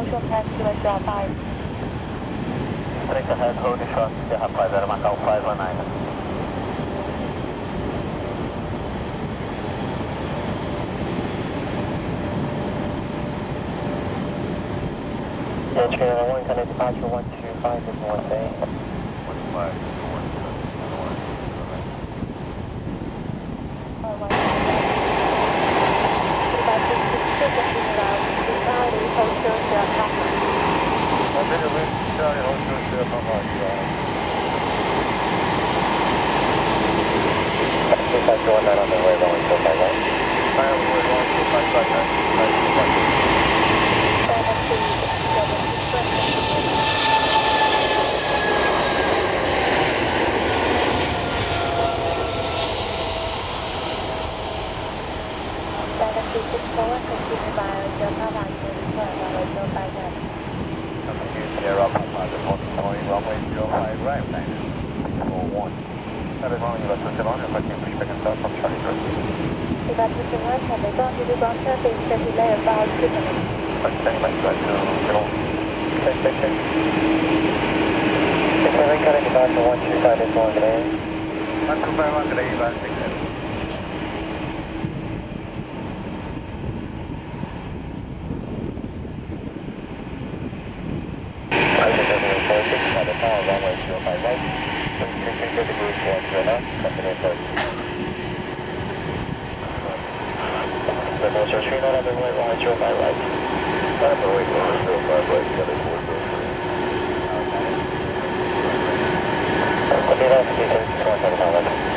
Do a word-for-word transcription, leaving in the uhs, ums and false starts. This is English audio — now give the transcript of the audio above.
Ocean Pass to the drop by. Straight ahead, hold the short, Sierra five, Air Macau five one nine. H K nine one, connect departure one two five, is one day. one five, one seven, one two five two one nine on the way, going two five nine. Fire, we're going two five five nine, two five two five. Sierra Papa, the following runway zero five right, four one. That is runway about twenty one, if I can push back and start from Charlie Group. If I push in right, and they don't do the ground surface, they delay about two minutes. I'm standing by to middle. Check, check, check. six seven, cutting departure one two five, is one today. one two five, one today, about six seven. Runway zero five right, three three zero degrees one zero nine, company approach. Level zero three nine, other way, runway zero five right. Other way, runway zero five right, other four zero three. Okay, that's the case, one seven,